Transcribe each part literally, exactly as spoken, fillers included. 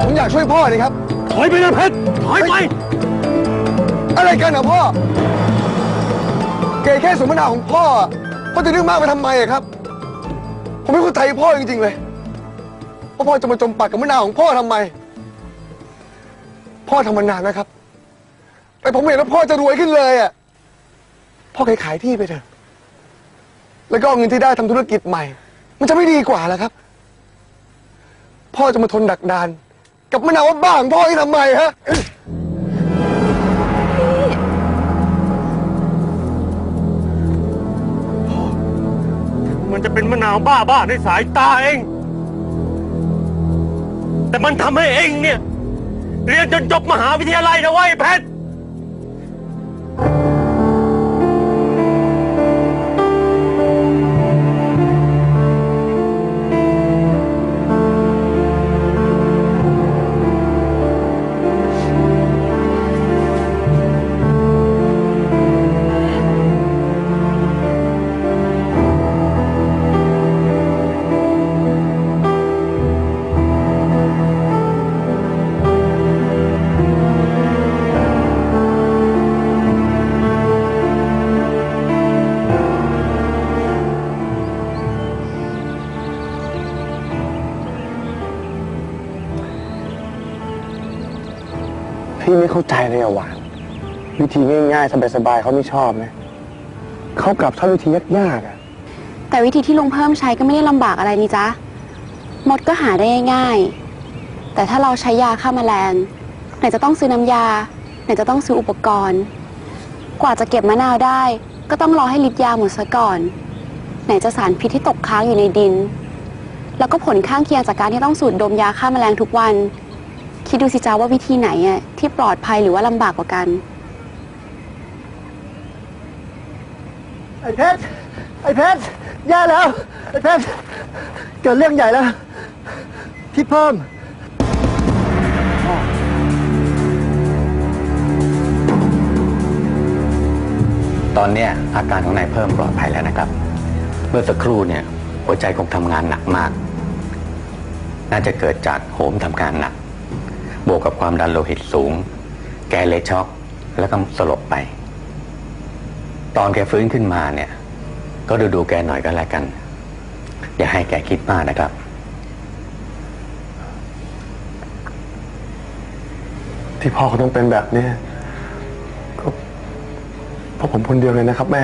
ผมอยากช่วยพ่อนี่ครับถอยไปนะเพชรถอยไปอะไรกันนะพ่อเกแค่สมนาของพ่อพ่อจะเรื่องมากไปทำไมครับผมไม่เข้าใจพ่อจริงๆเลยว่าพ่อจะมาจมปากกับมะนาวของพ่อทำไมพ่อทำมานานนะครับแต่ผมเห็นว่าพ่อจะรวยขึ้นเลยอ่ะพ่อขายขายที่ไปเถอะแล้วก็เอาเงินที่ได้ทำธุรกิจใหม่มันจะไม่ดีกว่าเหรอครับพ่อจะมาทนดักดานกับมะนาวว่าบ้าของพ่อที่ทำไมฮะมันจะเป็นมะนาวบ้าบ้าในสายตาเองแต่มันทำให้เองเนี่ยเรียนจนจบมหาวิทยาลัยนะเว้ยเพชรพี่ไม่เข้าใจเลยอะหวานวิธีง่ายๆสบายๆเขาไม่ชอบนะเขากลับชอบวิธียากๆอะแต่วิธีที่ลุงเพิ่มใช้ก็ไม่ได้ลำบากอะไรนี่จ๊ะมดก็หาได้ง่ายๆแต่ถ้าเราใช้ยาฆ่าแมลงไหนจะต้องซื้อน้ำยาไหนจะต้องซื้ออุปกรณ์กว่าจะเก็บมะนาวได้ก็ต้องรอให้ฤทธิ์ยาหมดซะก่อนไหนจะสารพิษที่ตกค้างอยู่ในดินแล้วก็ผลข้างเคียงจากการที่ต้องสูดดมยาฆ่าแมลงทุกวันคิดดูสิจ้าว่าวิธีไหนอ่ะที่ปลอดภัยหรือว่าลำบากกว่ากันไอ้เพชรไอ้เพชรแย่แล้วไอ้เพชรเกิดเรื่องใหญ่แล้วพี่เพิ่มตอนนี้อาการของนายเพิ่มปลอดภัยแล้วนะครับเมื่อสักครู่เนี่ยหัวใจคงทำงานหนักมากน่าจะเกิดจากโหมทำงานหนักบวกกับความดันโลหิตสูงแกเลยช็อกแล้วก็สลบไปตอนแกฟื้นขึ้นมาเนี่ยก็ดูดูแกหน่อยก็แล้วกันอย่าให้แกคิดมากนะครับที่พ่อเขาต้องเป็นแบบนี้ก็เพราะผมคนเดียวเลยนะครับแม่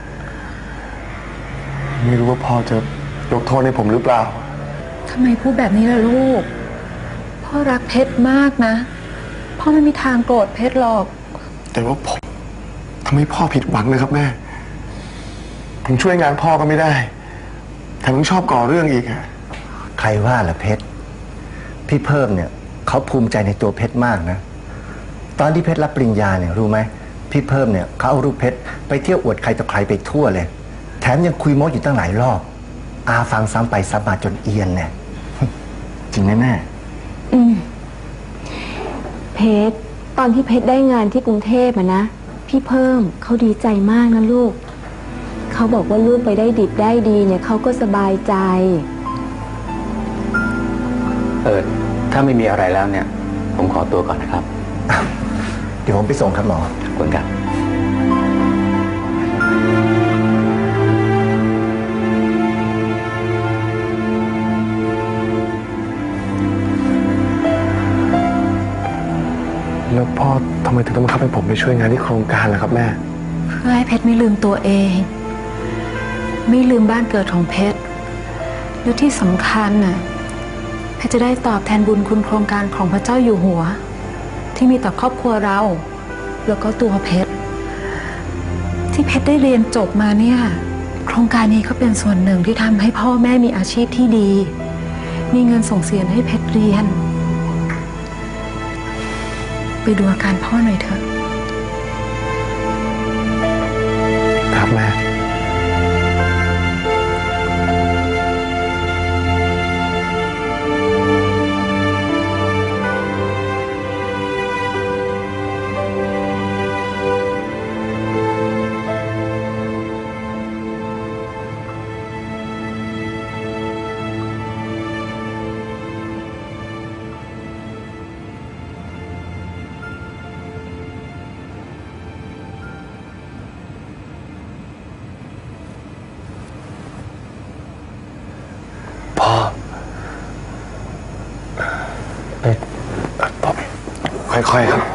ไม่รู้ว่าพ่อจะยกโทษให้ผมหรือเปล่าทำไมพูดแบบนี้ล่ะลูกพ่อรักเพชรมากนะพ่อไม่มีทางโกรธเพชรหรอกแต่ว่าผมทำให้พ่อผิดหวังนะครับแม่ผมช่วยงานพ่อก็ไม่ได้แถมยังชอบก่อเรื่องอีกอะใครว่าล่ะเพชรพี่เพิ่มเนี่ยเขาภูมิใจในตัวเพชรมากนะตอนที่เพชรรับปริญญาเนี่ยรู้ไหมพี่เพิ่มเนี่ยเขาเอารูปเพชรไปเที่ยวอวดใครต่อใครไปทั่วเลยแถมยังคุยโม้อยู่ตั้งหลายรอบอาฟังซ้ำไปซ้ำมาจนเอียนเนี่ยจริงไหมแม่อืมเพชรตอนที่เพชรได้งานที่กรุงเทพอะนะพี่เพิ่มเขาดีใจมากนะลูกเขาบอกว่าลูกไปได้ดิบได้ดีเนี่ยเขาก็สบายใจเออถ้าไม่มีอะไรแล้วเนี่ยผมขอตัวก่อนนะครับเดี๋ยวผมไปส่งครับหมอขอบคุณครับแล้วพ่อทำไมถึงต้องบังคับให้ผมไปช่วยงานที่โครงการล่ะครับแม่เพื่อให้เพชรไม่ลืมตัวเองไม่ลืมบ้านเกิดของเพชรและที่สำคัญน่ะเพชรจะได้ตอบแทนบุญคุณโครงการของพระเจ้าอยู่หัวที่มีต่อครอบครัวเราแล้วก็ตัวเพชรที่เพชรได้เรียนจบมาเนี่ยโครงการนี้ก็เป็นส่วนหนึ่งที่ทำให้พ่อแม่มีอาชีพที่ดีมีเงินส่งเสียให้เพชรเรียนไปดูอาการพ่อหน่อยเถอะครับแม่พค่อยๆครับ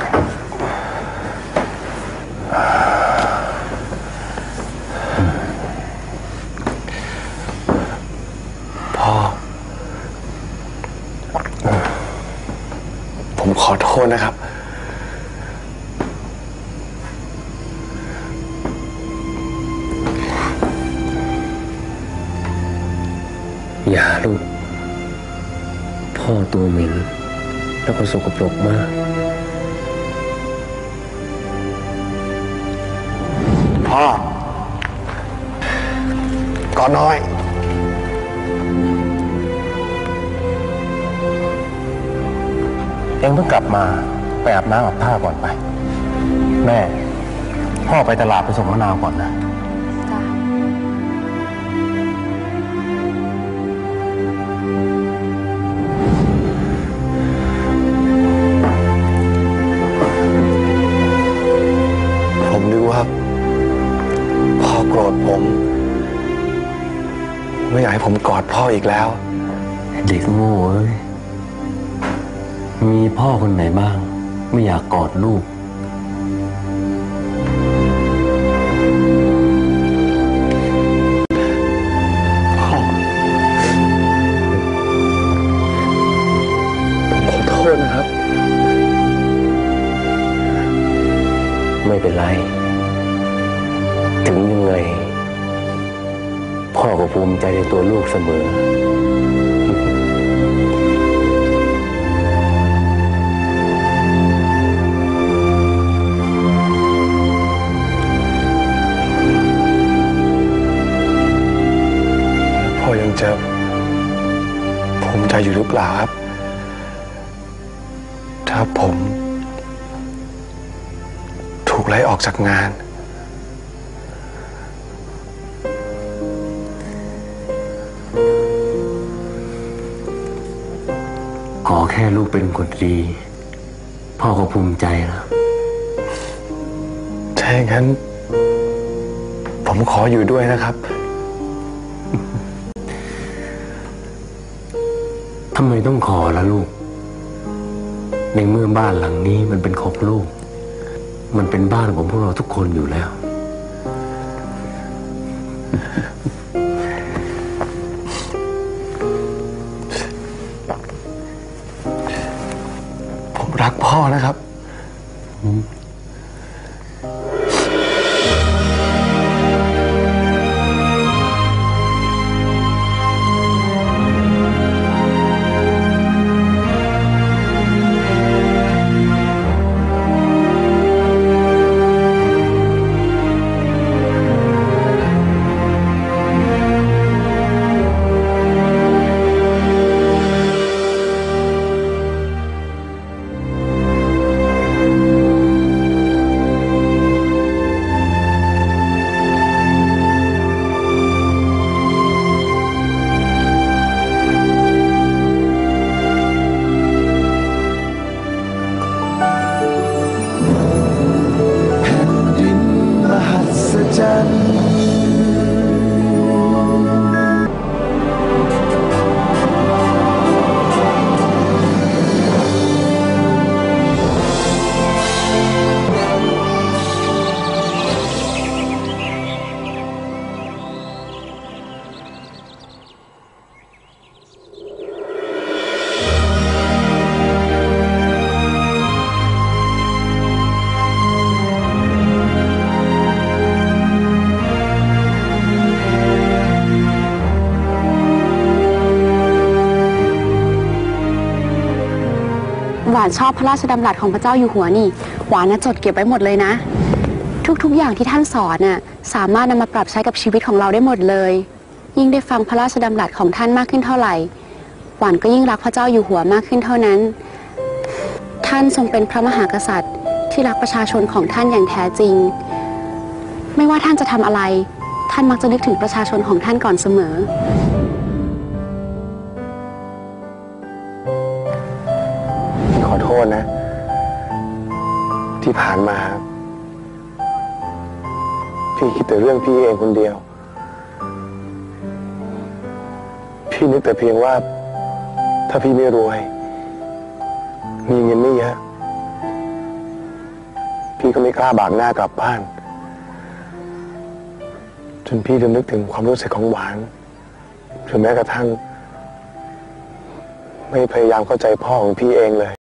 พ่อผมขอโทษนะครับอย่าลูกพ่อตัวเหม็นแล้วก็สกปรกมากพ่อก่อนน้อยเอ็งเพิ่งกลับมาไปอาบน้ำอาบท่าก่อนไปแม่พ่อไปตลาดไปส่งมะนาวก่อนนะจ้ะผมนึกว่าพ่อโกรธผม ไม่อยากให้ผมกอดพ่ออีกแล้วเด็กโง่เอ้ยมีพ่อคนไหนบ้างไม่อยากกอดลูกพ่อผมขอโทษนะครับไม่เป็นไร ถึงยังไงพ่อก็ภูมิใจในตัวลูกเสมอพ่อยังจะภูมิใจอยู่หรือเปล่าครับ ถ้าผมถูกไล่ออกจากงานขอแค่ลูกเป็นคนดี พ่อก็ภูมิใจแล้วถ้าอย่างนั้น ผมขออยู่ด้วยนะครับทำไมต้องขอล่ะลูก ในเมื่อบ้านหลังนี้มันเป็นของลูก มันเป็นบ้านของพวกเราทุกคนอยู่แล้วผมรักพ่อนะครับหวานชอบพระราชดำรัสของพระเจ้าอยู่หัวนี่หวานน่ะจดเก็บไว้หมดเลยนะ ทุกๆอย่างที่ท่านสอนน่ะสามารถนำมาปรับใช้กับชีวิตของเราได้หมดเลย ยิ่งได้ฟังพระราชดำรัสของท่านมากขึ้นเท่าไหร่หวานก็ยิ่งรักพระเจ้าอยู่หัวมากขึ้นเท่านั้น ท่านทรงเป็นพระมหากษัตริย์ที่รักประชาชนของท่านอย่างแท้จริง ไม่ว่าท่านจะทำอะไรท่านมักจะนึกถึงประชาชนของท่านก่อนเสมอขอโทษนะ ที่ผ่านมา พี่คิดแต่เรื่องพี่เองคนเดียว พี่นึกแต่เพียงว่า ถ้าพี่ไม่รวย มีเงินไม่เยอะก็ไม่กล้าบากหน้ากลับบ้าน จนพี่ลืมนึกถึงความรู้สึกของหวานหรือแม้กระทั่งไม่พยายามเข้าใจพ่อของพี่เองเลย